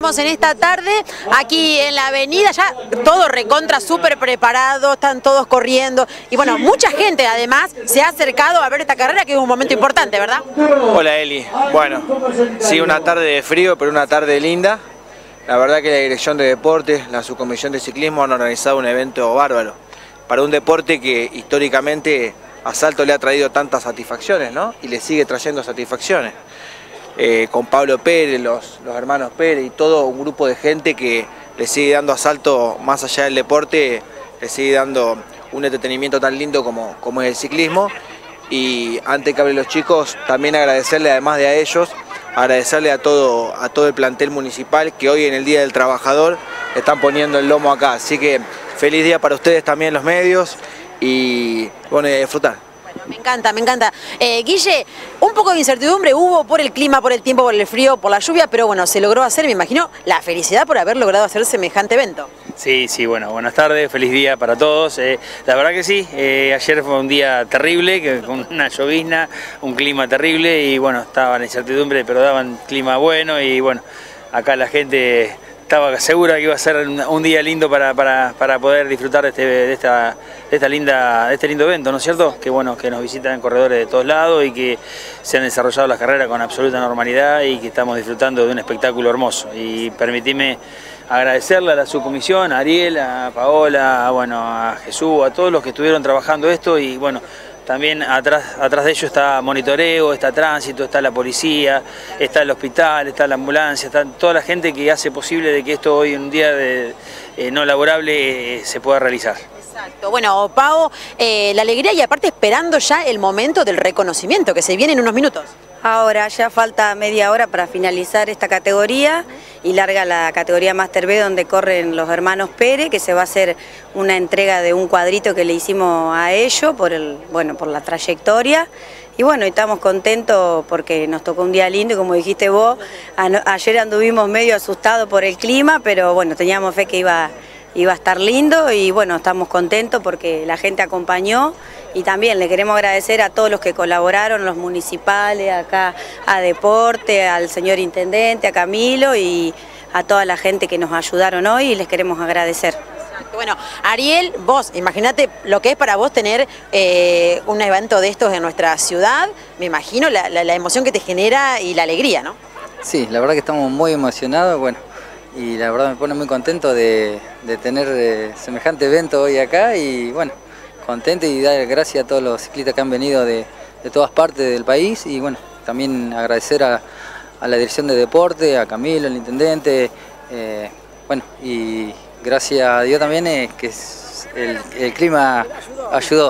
Estamos en esta tarde aquí en la avenida, ya todo recontra, súper preparado, están todos corriendo y bueno, mucha gente además se ha acercado a ver esta carrera, que es un momento importante, ¿verdad? Hola Eli, bueno, sí, una tarde de frío, pero una tarde linda. La verdad que la Dirección de Deportes, la Subcomisión de Ciclismo han organizado un evento bárbaro para un deporte que históricamente a Salto le ha traído tantas satisfacciones, ¿no? Y le sigue trayendo satisfacciones. Con Pablo Pérez, los hermanos Pérez y todo un grupo de gente que le sigue dando a Salto, más allá del deporte, le sigue dando un entretenimiento tan lindo como es el ciclismo. Y antes que hablen los chicos, también agradecerle, además de a ellos, agradecerle a todo el plantel municipal que hoy en el Día del Trabajador están poniendo el lomo acá. Así que feliz día para ustedes también los medios y bueno, disfrutar. Me encanta, me encanta. Guille, un poco de incertidumbre hubo por el clima, por el tiempo, por el frío, por la lluvia, pero bueno, se logró hacer, me imagino, la felicidad por haber logrado hacer semejante evento. Sí, bueno, buenas tardes, feliz día para todos. La verdad que sí, ayer fue un día terrible, con una llovizna, un clima terrible y bueno, estaba la incertidumbre, pero daban clima bueno y bueno, acá la gente estaba segura que iba a ser un día lindo para poder disfrutar de este lindo evento, ¿no es cierto? Que bueno, que nos visitan corredores de todos lados y que se han desarrollado las carreras con absoluta normalidad y que estamos disfrutando de un espectáculo hermoso. Y permitime agradecerle a la subcomisión, a Ariel, a Paola, a Jesús, a todos los que estuvieron trabajando esto y bueno, también atrás de ellos está monitoreo, está tránsito, está la policía, está el hospital, está la ambulancia, está toda la gente que hace posible de que esto hoy en un día no laborable se pueda realizar. Exacto. Bueno, Pau, la alegría y aparte esperando ya el momento del reconocimiento que se viene en unos minutos. Ahora ya falta media hora para finalizar esta categoría y larga la categoría Master B donde corren los hermanos Pérez, que se va a hacer una entrega de un cuadrito que le hicimos a ellos por la trayectoria. Y bueno, estamos contentos porque nos tocó un día lindo y como dijiste vos, ayer anduvimos medio asustados por el clima, pero bueno, teníamos fe que iba a estar lindo y bueno, estamos contentos porque la gente acompañó y también le queremos agradecer a todos los que colaboraron, los municipales, acá a Deporte, al señor Intendente, a Camilo y a toda la gente que nos ayudaron hoy y les queremos agradecer. Bueno, Ariel, vos, imagínate lo que es para vos tener un evento de estos en nuestra ciudad, me imagino la emoción que te genera y la alegría, ¿no? Sí, la verdad que estamos muy emocionados, bueno, y la verdad me pone muy contento de tener semejante evento hoy acá y bueno, contento y dar gracias a todos los ciclistas que han venido de todas partes del país y bueno, también agradecer a la Dirección de Deporte, a Camilo, el Intendente, bueno, y gracias a Dios también que el clima ayudó.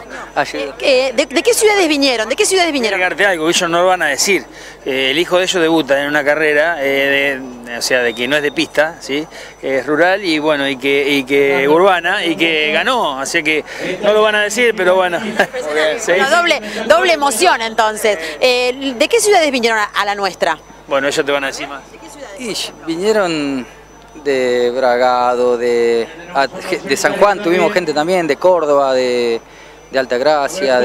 ¿De qué ciudades vinieron? ¿De qué ciudades vinieron? Quiero agregarte algo, ellos no lo van a decir. El hijo de ellos debuta en una carrera, o sea, de que no es de pista, ¿sí? Es rural y bueno, y que urbana y que ganó, así que no lo van a decir, pero bueno. ¿Sí? Doble emoción entonces. ¿De qué ciudades vinieron a la nuestra? Bueno, ellos te van a decir más. ¿De qué ciudades? Y vinieron de Bragado, de San Juan, tuvimos gente también, de Córdoba, de Altagracia,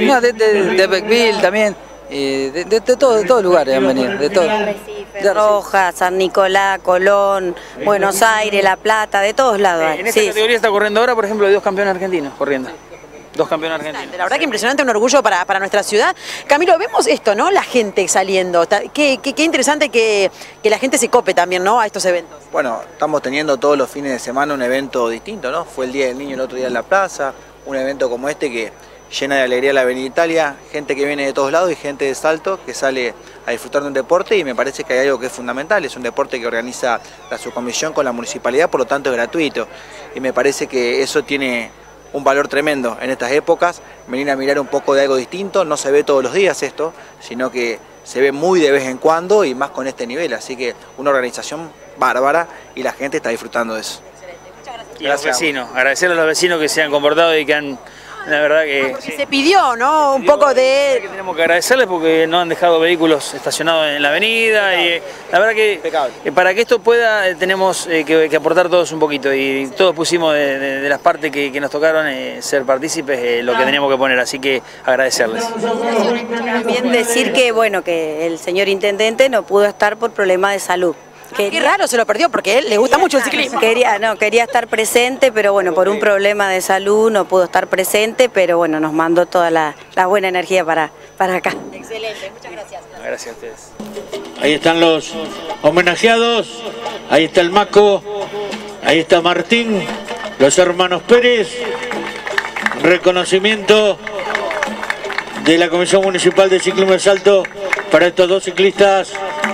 de Beckville también, de todos lugares han venido, de todo. De Rojas, San Nicolás, Colón, Buenos Aires, La Plata, de todos lados. En esta categoría está corriendo ahora, por ejemplo, hay 2 campeones argentinos corriendo. 2 campeones argentinos. La verdad que impresionante, un orgullo para nuestra ciudad. Camilo, vemos esto, ¿no? La gente saliendo. Qué interesante que la gente se cope también, ¿no? A estos eventos. Bueno, estamos teniendo todos los fines de semana un evento distinto, ¿no? Fue el Día del Niño el otro día en la plaza, un evento como este que llena de alegría la Avenida Italia, gente que viene de todos lados y gente de Salto que sale a disfrutar de un deporte y me parece que hay algo que es fundamental, es un deporte que organiza la subcomisión con la municipalidad, por lo tanto es gratuito y me parece que eso tiene un valor tremendo en estas épocas, venir a mirar un poco de algo distinto, no se ve todos los días esto, sino que se ve muy de vez en cuando y más con este nivel, así que una organización bárbara y la gente está disfrutando de eso. Y a los vecinos, agradecerle a los vecinos que se han comportado y que han, la verdad que... Porque se pidió, ¿no? Un poco de... Tenemos que agradecerles porque no han dejado vehículos estacionados en la avenida y la verdad que para que esto pueda tenemos que aportar todos un poquito y todos pusimos de las partes que nos tocaron ser partícipes lo que teníamos que poner, así que agradecerles. También decir que bueno, que el señor Intendente no pudo estar por problemas de salud. Qué raro se lo perdió porque a él le gusta mucho el ciclismo. Quería estar presente, pero bueno, por un problema de salud no pudo estar presente, pero bueno, nos mandó toda la buena energía para acá. Excelente, muchas gracias. Gracias a ustedes. Ahí están los homenajeados, ahí está el Maco, ahí está Martín, los hermanos Pérez, reconocimiento de la Comisión Municipal de Ciclismo de Salto para estos dos ciclistas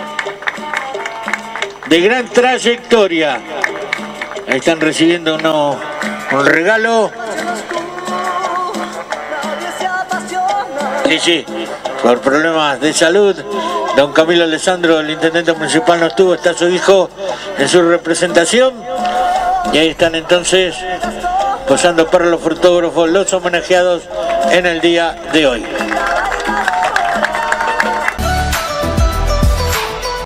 de gran trayectoria. Ahí están recibiendo un regalo. Sí, por problemas de salud, don Camilo Alessandro, el intendente municipal, no estuvo, está su hijo en su representación. Y ahí están entonces posando para los fotógrafos, los homenajeados en el día de hoy.